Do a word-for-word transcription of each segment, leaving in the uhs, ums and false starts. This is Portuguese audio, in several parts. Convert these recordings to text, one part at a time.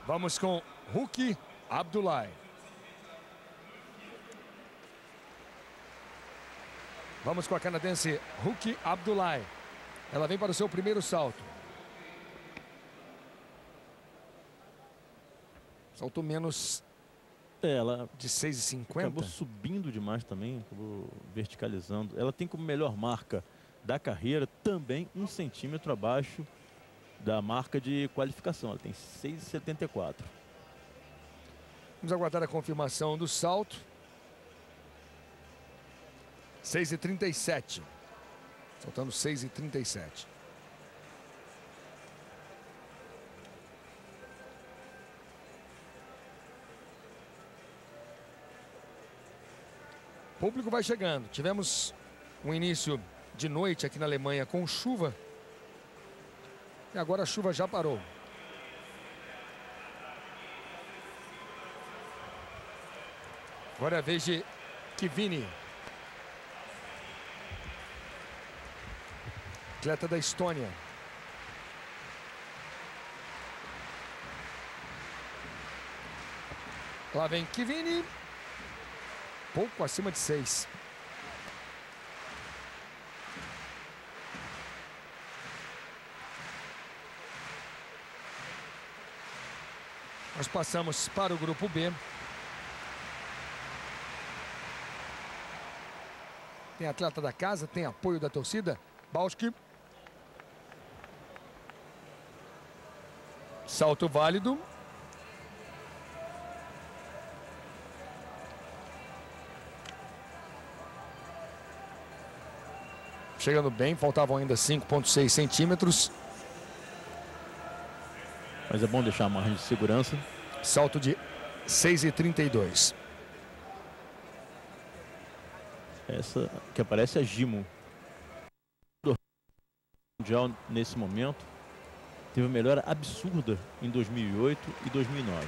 Vamos com Ruki Abdullahi. Vamos com a canadense Ruki Abdullahi. Ela vem para o seu primeiro salto. Saltou menos é, ela de seis e cinquenta. Acabou subindo demais também, acabou verticalizando. Ela tem como melhor marca da carreira também um centímetro abaixo da marca de qualificação. Ela tem seis e setenta e quatro. Vamos aguardar a confirmação do salto. seis e trinta e sete. Saltando seis e trinta e sete. O público vai chegando. Tivemos um início de noite aqui na Alemanha com chuva. E agora a chuva já parou. Agora é a vez de Kivini. Atleta da Estônia. Lá vem Kivini. Pouco acima de seis. Nós passamos para o grupo B. Tem atleta da casa, tem apoio da torcida. Bauski. Salto válido. Chegando bem, faltavam ainda cinco vírgula seis centímetros. Mas é bom deixar a margem de segurança. Salto de seis e trinta e dois. Essa que aparece é a Gimo. Mundial nesse momento. Teve uma melhora absurda em dois mil e oito e dois mil e nove.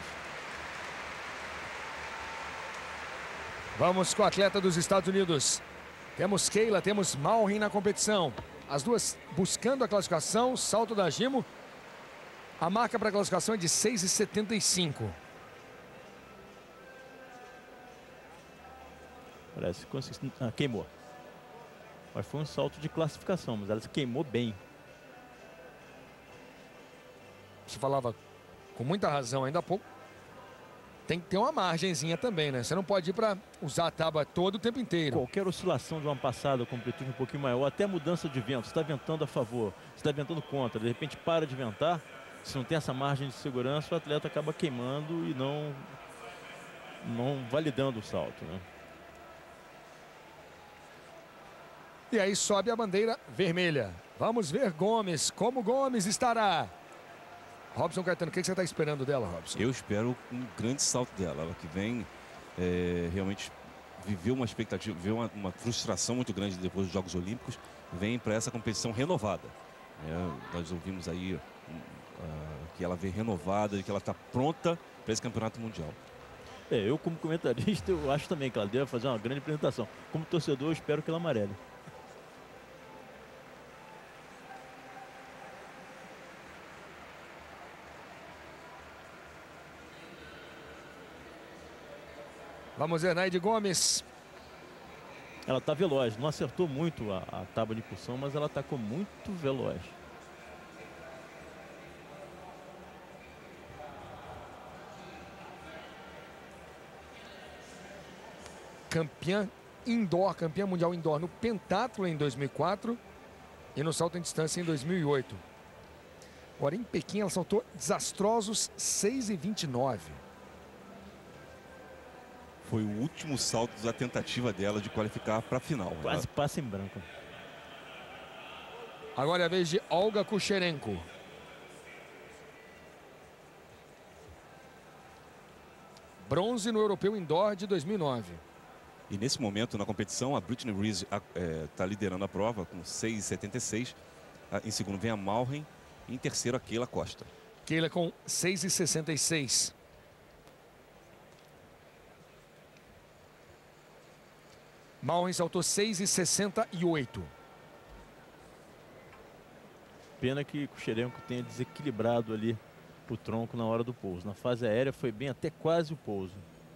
Vamos com a atleta dos Estados Unidos. Temos Keila, temos Malrin na competição. As duas buscando a classificação. Salto da Gimo. A marca para a classificação é de seis e setenta e cinco. Parece que ah, queimou. Mas foi um salto de classificação, mas ela se queimou bem. Você falava com muita razão ainda há pouco. Tem que ter uma margenzinha também, né? Você não pode ir para usar a tábua todo o tempo inteiro. Qualquer oscilação de uma passada com amplitude um pouquinho maior, até mudança de vento, você está ventando a favor, você está ventando contra, de repente para de ventar, se não tem essa margem de segurança, o atleta acaba queimando e não, não validando o salto, né? E aí sobe a bandeira vermelha. Vamos ver Gomes, como Gomes estará. Robson Caetano, o que você está esperando dela, Robson? Eu espero um grande salto dela. Ela que vem é, realmente viveu uma expectativa, viveu uma, uma frustração muito grande depois dos Jogos Olímpicos. Vem para essa competição renovada. É, nós ouvimos aí uh, que ela vem renovada e que ela está pronta para esse campeonato mundial. É, eu como comentarista, eu acho também que ela deve fazer uma grande apresentação. Como torcedor, eu espero que ela amarele. Vamos ver, Naide Gomes. Ela está veloz, não acertou muito a, a tábua de impulsão, mas ela está com muito veloz. Campeã indoor, campeã mundial indoor no pentatlo em dois mil e quatro e no salto em distância em dois mil e oito. Agora em Pequim ela saltou desastrosos seis e vinte e nove. Foi o último salto da tentativa dela de qualificar para a final. Quase Ela... passa em branco. Agora é a vez de Olga Kucherenko. Bronze no Europeu Indoor de dois mil e nove. E nesse momento, na competição, a Brittany Reese está é, liderando a prova com seis e setenta e seis. Em segundo vem a Malrin. E em terceiro, a Keila Costa. Keila com seis e sessenta e seis. Malrin saltou seis e sessenta e oito. Pena que Kucherenko tenha desequilibrado ali o tronco na hora do pouso. Na fase aérea foi bem até quase o pouso.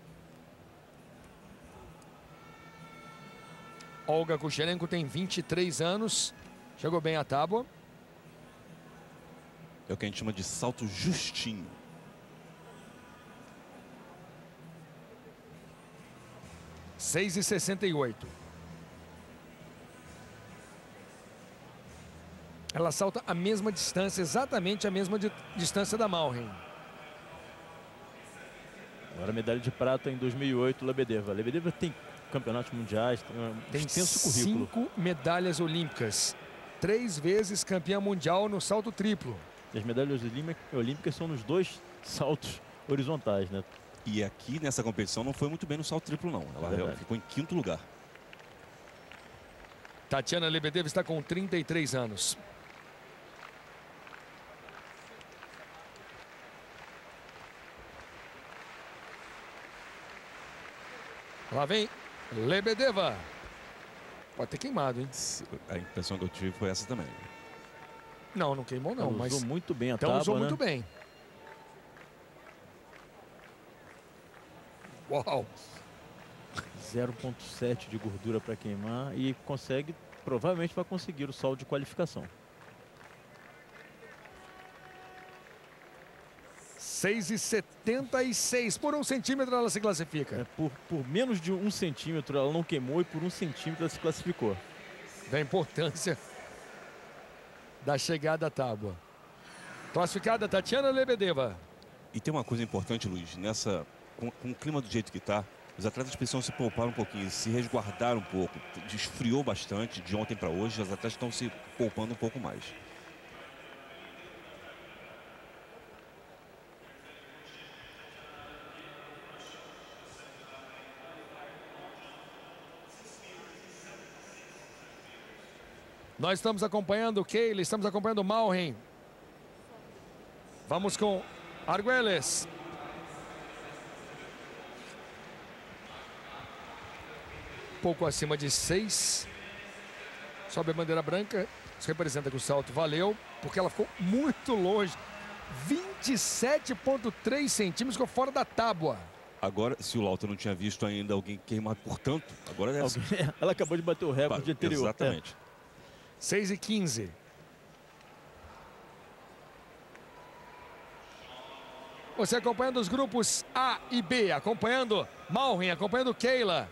Olga Kucherenko tem vinte e três anos. Chegou bem à tábua. É o que a gente chama de salto justinho. seis e sessenta e oito. Ela salta a mesma distância, exatamente a mesma di distância da Malrin. Agora medalha de prata em dois mil e oito, Lebedeva. Lebedeva tem campeonatos mundiais, tem um Tem extenso currículo. cinco medalhas olímpicas. Três vezes campeã mundial no salto triplo. E as medalhas olímpicas são nos dois saltos horizontais, né? E aqui nessa competição não foi muito bem no salto triplo, não. Ela É ficou em quinto lugar. Tatiana Lebedeva está com trinta e três anos. Lá vem Lebedeva. Pode ter queimado, hein? A impressão que eu tive foi essa também. Não, não queimou não, Ela mas usou muito bem a então tábua, usou né? muito bem. Uau! zero vírgula sete de gordura para queimar e consegue, provavelmente vai conseguir o saldo de qualificação. seis e setenta e seis. Por um centímetro ela se classifica. É, por, por menos de um centímetro ela não queimou e por um centímetro ela se classificou. Da importância da chegada à tábua. Classificada Tatiana Lebedeva. E tem uma coisa importante, Luiz, nessa, com, com o clima do jeito que está, os atletas precisam se poupar um pouquinho, se resguardar um pouco. Esfriou bastante de ontem para hoje, os atletas estão se poupando um pouco mais. Nós estamos acompanhando o Keila, estamos acompanhando o Malrin. Vamos com Arguelles. Pouco acima de seis. Sobe a bandeira branca. Isso representa que o salto valeu, porque ela ficou muito longe. vinte e sete vírgula três centímetros, ficou fora da tábua. Agora, se o Lauter não tinha visto ainda alguém queimar por tanto, agora é assim. Ela acabou de bater o recorde anterior. Exatamente. É. seis e quinze. Você acompanhando os grupos A e B, acompanhando Malrin, acompanhando Keila.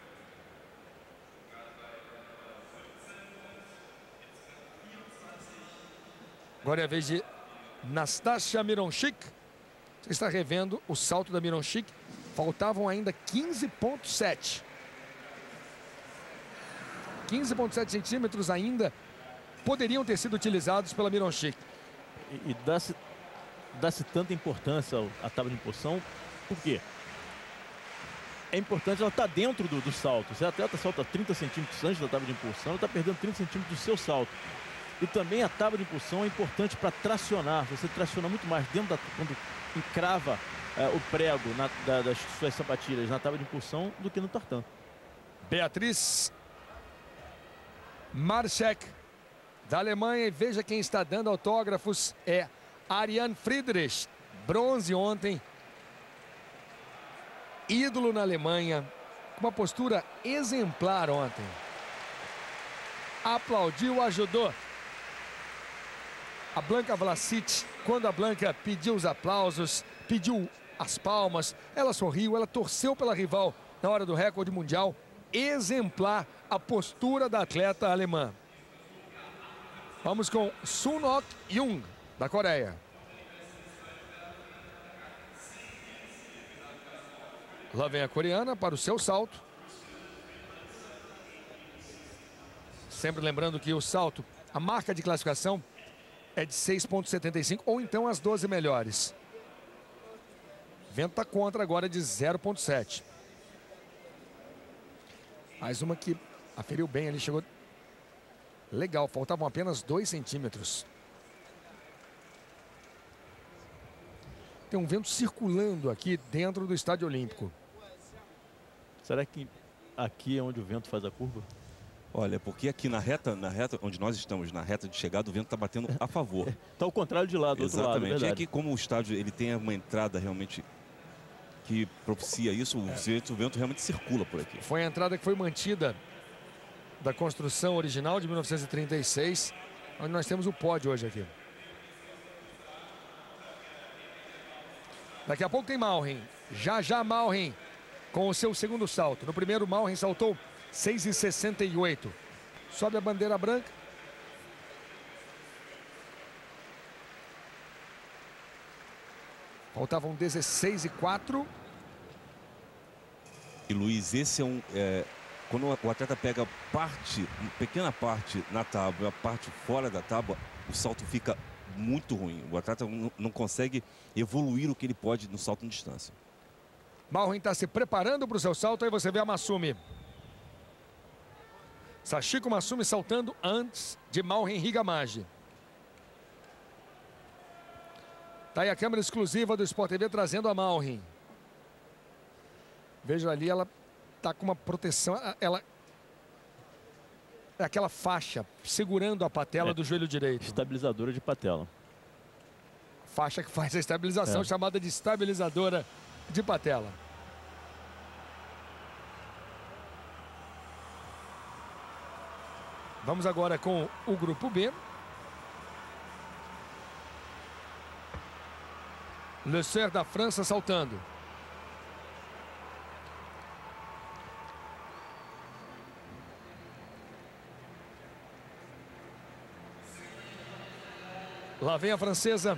Agora é a vez de Nastasia Mironchik. Você está revendo o salto da Mironchik. Faltavam ainda quinze vírgula sete. quinze vírgula sete centímetros ainda poderiam ter sido utilizados pela Mironchik. E, e dá-se dá-se tanta importância à tábua de impulsão, por quê? É importante ela estar tá dentro do, do salto. Se a atleta salta trinta centímetros antes da tábua de impulsão, ela está perdendo trinta centímetros do seu salto. E também a tábua de impulsão é importante para tracionar. Você traciona muito mais dentro da, quando encrava é, o prego na, da, das suas sapatilhas na tábua de impulsão do que no tartan. Beatriz Marschek, da Alemanha, e veja quem está dando autógrafos é Ariane Friedrich, bronze ontem, ídolo na Alemanha, com uma postura exemplar ontem. Aplaudiu, ajudou. A Blanka Vlasic, quando a Blanka pediu os aplausos, pediu as palmas, ela sorriu, ela torceu pela rival na hora do recorde mundial. Exemplar a postura da atleta alemã. Vamos com Sunok Jung, da Coreia. Lá vem a coreana para o seu salto. Sempre lembrando que o salto, a marca de classificação é de seis vírgula setenta e cinco, ou então as doze melhores. Vento tá contra agora de zero vírgula sete. Mais uma que aferiu bem ali, chegou legal, faltavam apenas dois centímetros. Tem um vento circulando aqui dentro do Estádio Olímpico. Será que aqui é onde o vento faz a curva? Olha, porque aqui na reta, na reta onde nós estamos, na reta de chegada, o vento está batendo a favor. Está ao contrário de lá, do outro lado, Exatamente. E verdade. aqui, como o estádio ele tem uma entrada realmente que propicia isso, o, vento, o vento realmente circula por aqui. Foi a entrada que foi mantida da construção original de mil novecentos e trinta e seis, onde nós temos o pódio hoje aqui. Daqui a pouco tem Malrin. Já já Malrin com o seu segundo salto. No primeiro, Malrin saltou seis e sessenta e oito. Sobe a bandeira branca. Faltavam dezesseis e quatro. E Luiz, esse é um... É, quando o atleta pega parte, uma pequena parte na tábua e a parte fora da tábua, o salto fica muito ruim. O atleta não, não consegue evoluir o que ele pode no salto em distância. Malrin está se preparando para o seu salto. Aí você vê a Masumi. Sachiko Masumi saltando antes de Malrin Higamaji. Tá aí a câmera exclusiva do Sport T V trazendo a Malrin. Veja ali, ela tá com uma proteção. Ela é aquela faixa segurando a patela é, do joelho direito. Estabilizadora de patela. Faixa que faz a estabilização, é. chamada de estabilizadora de patela. Vamos agora com o grupo B. Le Serre da França saltando. Lá vem a francesa.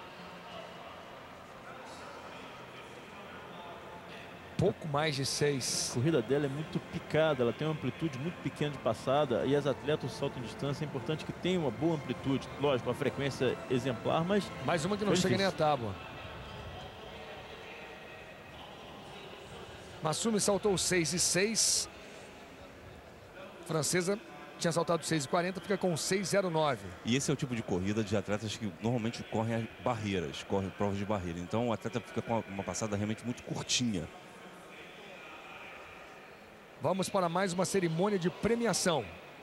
Pouco mais de seis. A corrida dela é muito picada, ela tem uma amplitude muito pequena de passada e as atletas saltam em distância. É importante que tenham uma boa amplitude. Lógico, a frequência exemplar, mas... Mais uma que não chega nem a tábua. Masumi saltou seis e seis. Francesa tinha saltado seis e quarenta, fica com seis e zero nove. E esse é o tipo de corrida de atletas que normalmente correm barreiras, correm provas de barreira. Então o atleta fica com uma passada realmente muito curtinha. Vamos para mais uma cerimônia de premiação.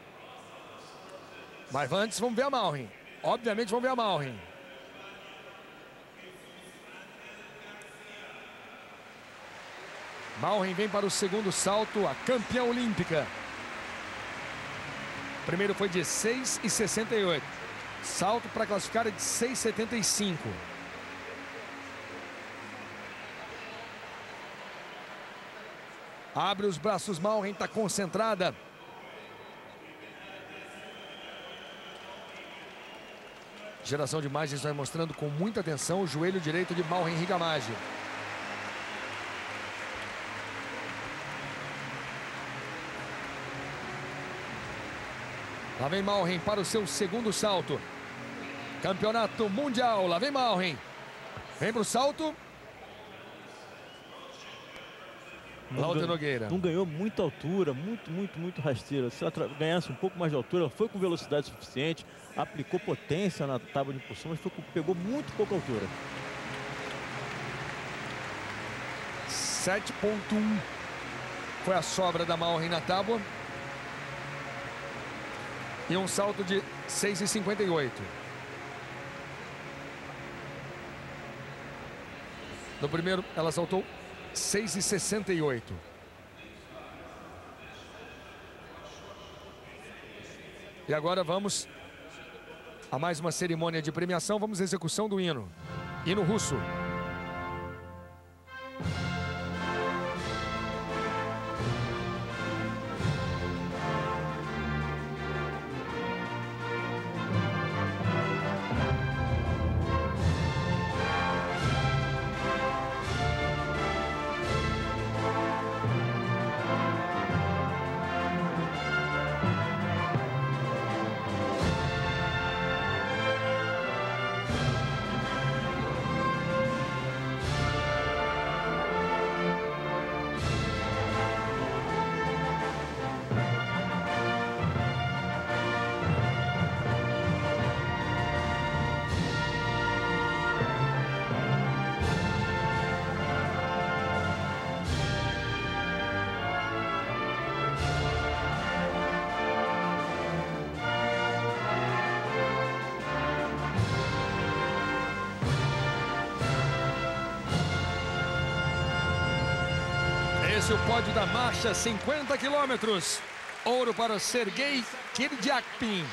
Mas antes vamos ver a Malrin. Obviamente vamos ver a Malrin. Malrin vem para o segundo salto, a campeã olímpica. Primeiro foi de seis e sessenta e oito. Salto para classificar é de seis e setenta e cinco. Abre os braços, Malrin está concentrada. Geração de imagens vai mostrando com muita atenção o joelho direito de Malrin Higamaji. Lá vem Malrin para o seu segundo salto. Campeonato Mundial. Lá vem Malrin. Vem para o salto. Lauter Nogueira. Não ganhou muita altura, muito, muito, muito rasteira. Se ela ganhasse um pouco mais de altura, foi com velocidade suficiente, aplicou potência na tábua de impulsão, mas foi, pegou muito pouca altura. sete ponto um foi a sobra da Malrin na tábua. E um salto de seis e cinquenta e oito. No primeiro, ela saltou seis e sessenta e oito. E agora vamos a mais uma cerimônia de premiação. Vamos à execução do hino. Hino russo. Esse é o pódio da marcha, cinquenta quilômetros. Ouro para Sergei Kirdyakpin.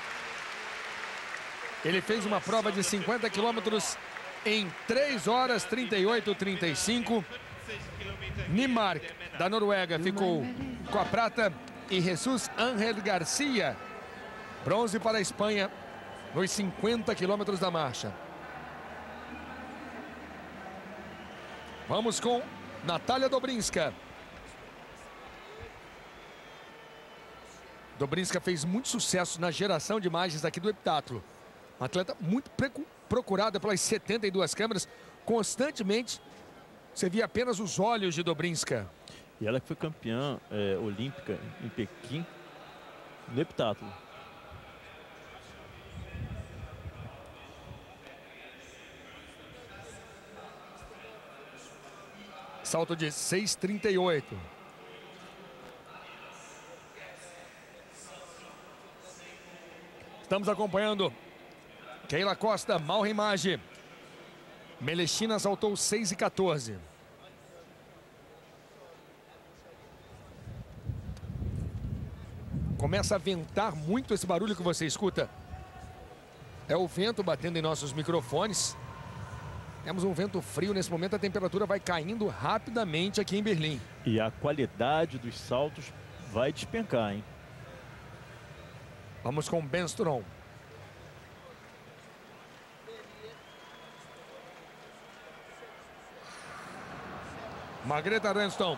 Ele fez uma prova de cinquenta quilômetros em três horas, trinta e oito, trinta e cinco. Nimark, da Noruega, ficou com a prata. E Jesus Ángel Garcia, bronze para a Espanha, nos cinquenta quilômetros da marcha. Vamos com Natália Dobrinska. Dobrinska fez muito sucesso na geração de imagens aqui do heptátulo. Uma atleta muito procurada pelas setenta e duas câmeras. Constantemente, você via apenas os olhos de Dobrinska. E ela que foi campeã é, olímpica em Pequim, no heptátulo. Salto de seis trinta e oito. Estamos acompanhando Keila Costa, Malrimage. Melechina saltou seis e quatorze. Começa a ventar muito esse barulho que você escuta. É o vento batendo em nossos microfones. Temos um vento frio nesse momento, a temperatura vai caindo rapidamente aqui em Berlim. E a qualidade dos saltos vai despencar, hein? Vamos com Benstrom. Margreta Renston.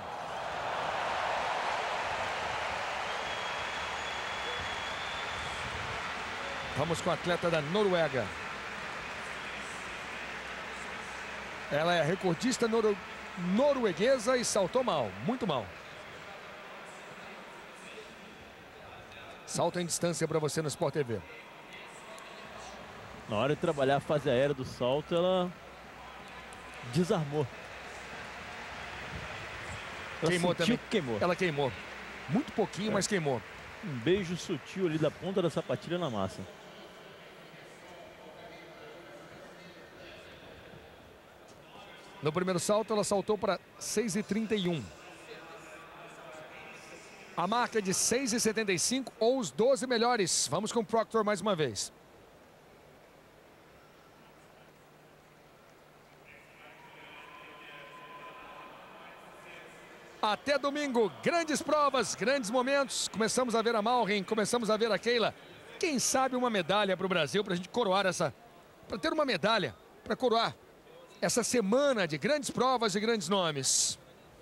Vamos com a atleta da Noruega. Ela é recordista noro... norueguesa e saltou mal, muito mal. Salto em distância para você no Sport T V. Na hora de trabalhar a fase aérea do salto, ela desarmou. Ela Queimou também. Que queimou. Ela queimou. Muito pouquinho, é. mas queimou. Um beijo sutil ali da ponta da sapatilha na massa. No primeiro salto, ela saltou para seis e trinta e um. A marca é de seis e setenta e cinco ou os doze melhores. Vamos com o Proctor mais uma vez. Até domingo, grandes provas, grandes momentos. Começamos a ver a Malrin, começamos a ver a Keila. Quem sabe uma medalha para o Brasil, para a gente coroar essa... Para ter uma medalha, para coroar essa semana de grandes provas e grandes nomes.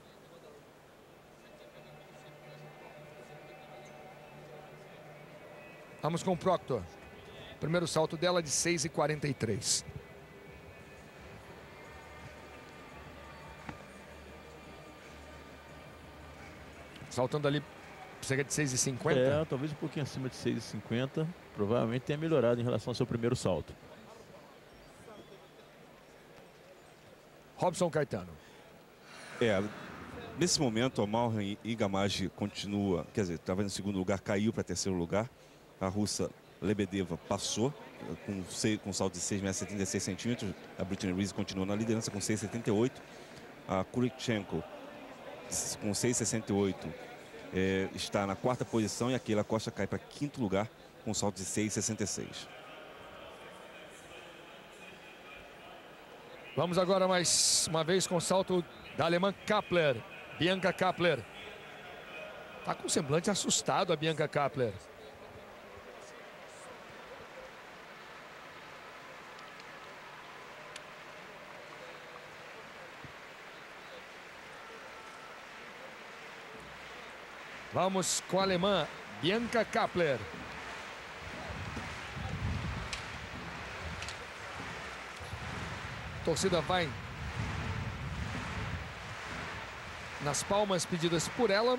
Vamos com o Proctor. Primeiro salto dela de seis e quarenta e três. Saltando ali cerca de seis e cinquenta. É, talvez um pouquinho acima de seis e cinquenta. Provavelmente tenha melhorado em relação ao seu primeiro salto. Robson Caetano. É, nesse momento a Malrin Igamage continua, quer dizer, estava em segundo lugar, caiu para terceiro lugar. A russa Lebedeva passou com, seis, com salto de seis metros e setenta e seis centímetros. A Brittany Reese continua na liderança com seis e setenta e oito. A Kurichenko com seis e sessenta e oito é, está na quarta posição e a Keila Costa cai para quinto lugar com salto de seis e sessenta e seis. Vamos agora mais uma vez com o salto da alemã Kappler, Bianca Kappler. Está com um semblante assustado a Bianca Kappler. Vamos com a alemã Bianca Kappler. A torcida vai nas palmas pedidas por ela.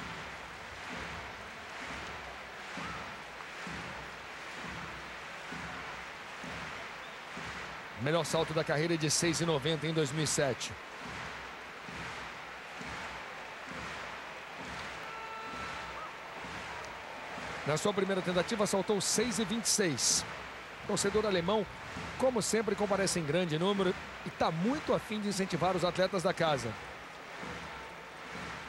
Melhor salto da carreira de seis e noventa em dois mil e sete. Na sua primeira tentativa, saltou seis e vinte e seis. O torcedor alemão, como sempre, comparece em grande número e está muito afim de incentivar os atletas da casa.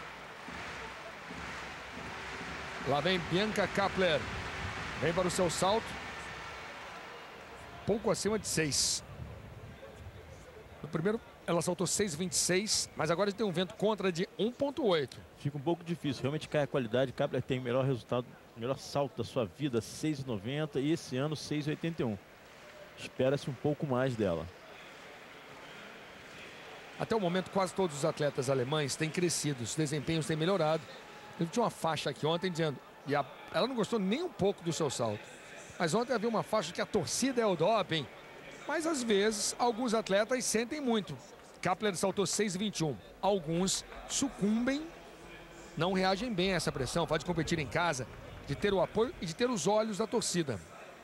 Lá vem Bianca Kapler. Vem para o seu salto. Pouco acima de seis. No primeiro, ela saltou seis vinte e seis, mas agora tem um vento contra de um ponto oito. Fica um pouco difícil, realmente cai a qualidade. Kapler tem o melhor resultado, o melhor salto da sua vida, seis noventa, e esse ano seis oitenta e um. Espera-se um pouco mais dela. Até o momento, quase todos os atletas alemães têm crescido, os desempenhos têm melhorado. Eu tinha uma faixa aqui ontem dizendo, e a, ela não gostou nem um pouco do seu salto. Mas ontem havia uma faixa que a torcida é o doping. Mas às vezes, alguns atletas sentem muito. Kapler saltou seis vinte e um. Alguns sucumbem, não reagem bem a essa pressão. Pode competir em casa, de ter o apoio e de ter os olhos da torcida.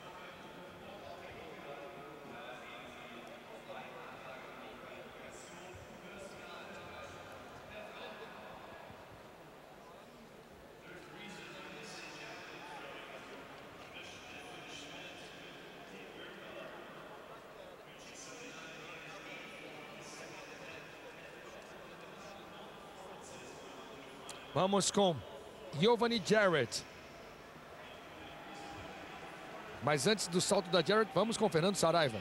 Vamos com Giovanni Jarrett. Mas antes do salto da Jarrett, vamos com Fernando Saraiva.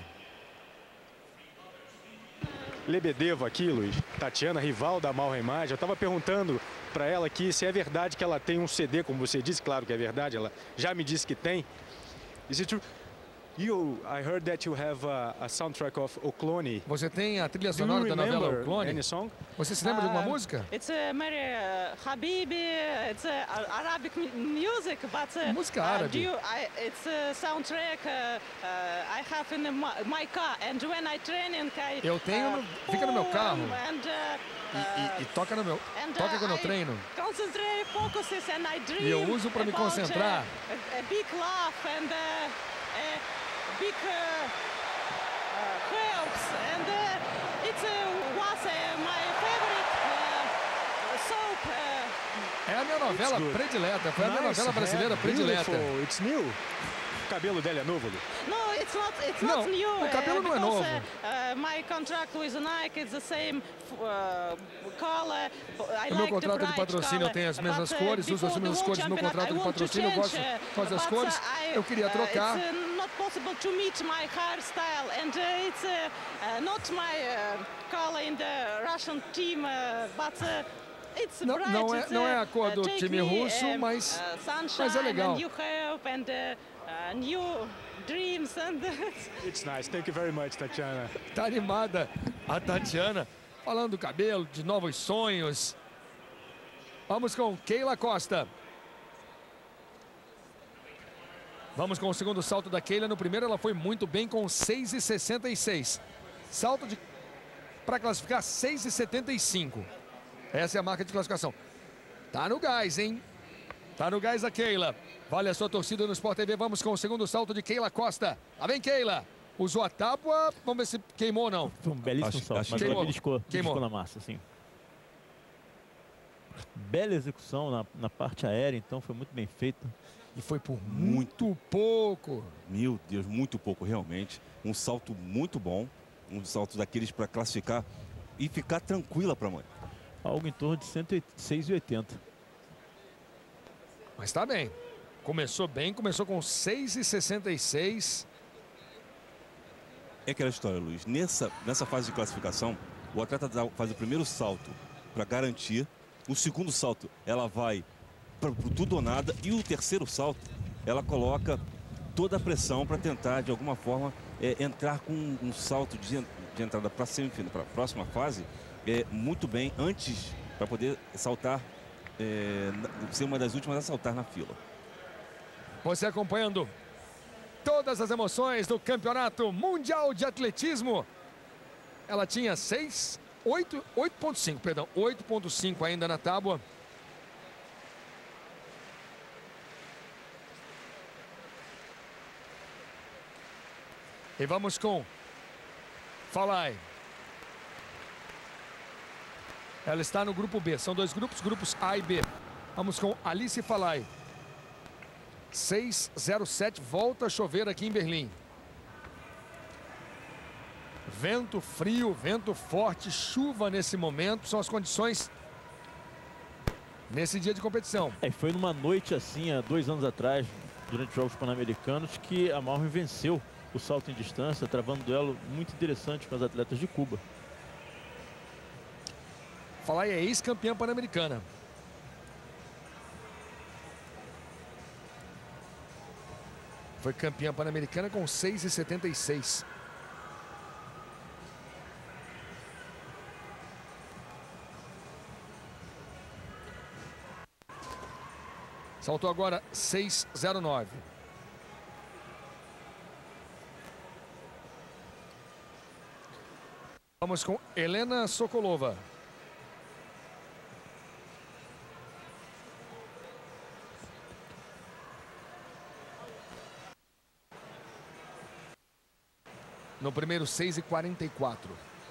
Lebedeva aqui, Luiz. Tatiana, rival da Malremage. Eu estava perguntando para ela aqui se é verdade que ela tem um C D, como você disse. Claro que é verdade, ela já me disse que tem. Is it true? You, I heard that you have a, a soundtrack of Okloni. Você tem a trilha sonora da novela Okloni? Any song? Você se lembra de alguma Uh, música? It's a Mary uh, Habibi. It's a Arabic mu- music, but uh, Música uh, árabe. do you, I, it's a soundtrack uh, uh, I have in the, my, my car, and when I training, I Eu tenho no- uh, fica no meu boom, carro. and, uh, E, e- e toca no meu, and, toca uh, quando eu I treino. Concentrate, focuses, and I dream E eu uso pra me about, concentrar. Uh, a, a big laugh and uh, a big uh, uh, helps, and uh, it's uh, was uh, my favorite uh, soap. Uh, É a minha novela good. predileta. Foi a minha Nice novela brasileira hair, predileta. beautiful. It's new. O cabelo dela é novo, Lu? No, it's not. It's Não, not new. o cabelo não é because, novo. Uh, uh, my contract with Nike is the same uh, color. I O meu like contrato the de bright patrocínio color, tem as mesmas but, uh, cores, uso as before mesmas the cores no World contrato de Championate, I want to patrocínio. Eu gosto change, de fazer uh, as but, cores. uh, I- Eu queria trocar. Uh, it's uh, not possible to meet my hairstyle, and uh, it's uh, uh, not my uh, color in the Russian team, uh, but. Uh, It's Não- bright, não é- it's, não é a uh, cor do take time me, russo, um, mas- uh, mas é sunshine legal. and new hope and uh, uh, new dreams and It's nice. Thank you very much, Tatiana. Tá animada a Tatiana, falando do cabelo, de novos sonhos. Vamos com Keila Costa. Vamos com o segundo salto da Keila. No primeiro ela foi muito bem com seis e sessenta e seis. Salto de para classificar seis e setenta e cinco. Essa é a marca de classificação. Tá no gás, hein? Tá no gás a Keila. Vale a sua torcida no Sport T V. Vamos com o segundo salto de Keila Costa. Lá vem Keila. Usou a tábua. Vamos ver se queimou ou não. Foi um belíssimo Acho- salto, acho mas que ela queimou. beliscou, Queimou. beliscou na massa, assim. Bela execução na, na parte aérea, então foi muito bem feita. E foi por muito pouco. Meu Deus, muito pouco realmente. Um salto muito bom. Um salto daqueles para classificar e ficar tranquila para a mãe. Algo em torno de cento e seis e oitenta. Mas tá bem. Começou bem, começou com seis e sessenta e seis. É aquela história, Luiz. Nessa, nessa fase de classificação, o atleta dá- faz o primeiro salto para garantir. O segundo salto, ela vai para o tudo ou nada. E o terceiro salto, ela coloca toda a pressão para tentar, de alguma forma, é, entrar com um, um salto de, en- de entrada para a semifinal, para a próxima fase, é, muito bem antes, para poder saltar, é, na- ser uma das últimas a saltar na fila. Você acompanhando todas as emoções do Campeonato Mundial de Atletismo. Ela tinha seis, oito, oito ponto cinco, perdão, oito ponto cinco ainda na tábua. E vamos com Falai. Ela está no grupo B. São dois grupos, grupos A e B. Vamos com Alice Falai. seis zero sete, volta a chover aqui em Berlim. Vento frio, vento forte, chuva nesse momento. São as condições nesse dia de competição. É, foi numa noite assim, há dois anos atrás, durante os Jogos Pan-Americanos, que a Malhoim venceu o salto em distância, travando um duelo muito interessante com as atletas de Cuba. Falar é ex-campeã pan-americana. Foi campeã pan-americana com seis e setenta e seis. Saltou agora seis zero nove. Vamos com Helena Sokolova. No primeiro, seis e quarenta e quatro.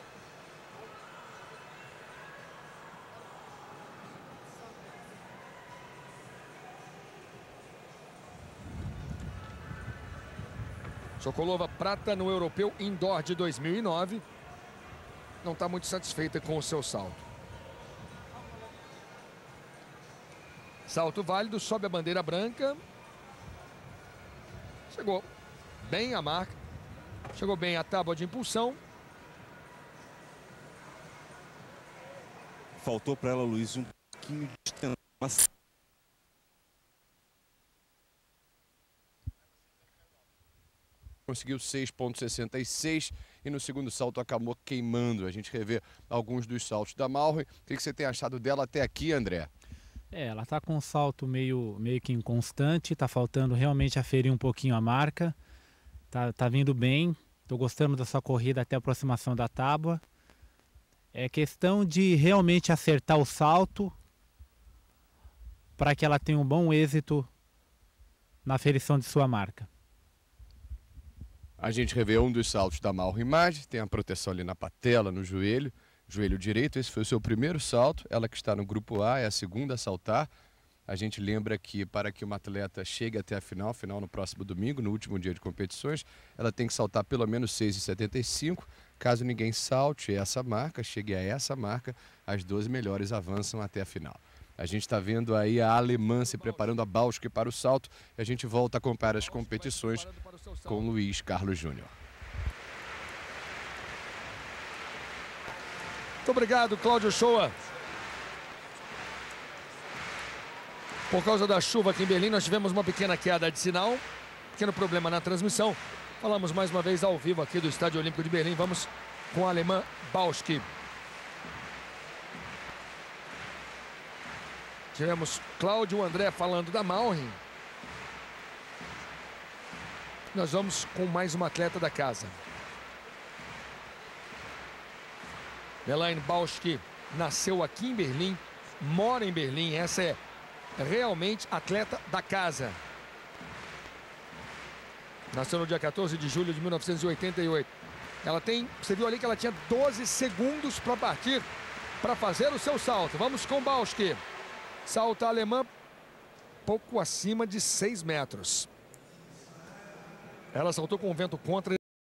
Sokolova prata no Europeu Indoor de dois mil e nove. Não está muito satisfeita com o seu salto. Salto válido, sobe a bandeira branca. Chegou bem a marca. Chegou bem a tábua de impulsão. Faltou para ela, Luiz, um pouquinho de distância. Conseguiu seis ponto sessenta e seis e no segundo salto acabou queimando. A gente revê alguns dos saltos da Malhoim. O que você tem achado dela até aqui, André? É, ela está com um salto meio, meio que inconstante, está faltando realmente aferir um pouquinho a marca. Tá, tá vindo bem, estou gostando da sua corrida até a aproximação da tábua. É questão de realmente acertar o salto para que ela tenha um bom êxito na aferição de sua marca. A gente revê um dos saltos da Malhoim Maj, tem a proteção ali na patela, no joelho, joelho direito. Esse foi o seu primeiro salto, ela que está no grupo A, é a segunda a saltar. A gente lembra que para que uma atleta chegue até a final, final no próximo domingo, no último dia de competições, ela tem que saltar pelo menos seis e setenta e cinco. Caso ninguém salte essa marca, chegue a essa marca, as doze melhores avançam até a final. A gente está vendo aí a alemã se preparando, a Bausch para o salto, e a gente volta a acompanhar as competições com Luiz Carlos Júnior. Muito obrigado, Cláudio Shoa. Por causa da chuva aqui em Berlim, nós tivemos uma pequena queda de sinal, pequeno problema na transmissão. Falamos mais uma vez ao vivo aqui do Estádio Olímpico de Berlim. Vamos com a alemã Bausch. Tivemos Cláudio André falando da Malhoim. Nós vamos com mais uma atleta da casa. Elaine Bausch nasceu aqui em Berlim, mora em Berlim. Essa é realmente atleta da casa. Nasceu no dia quatorze de julho de mil novecentos e oitenta e oito. Ela tem, você viu ali que ela tinha doze segundos para partir, para fazer o seu salto. Vamos com Bausch. Salto alemã, pouco acima de seis metros. Ela saltou com o vento contra.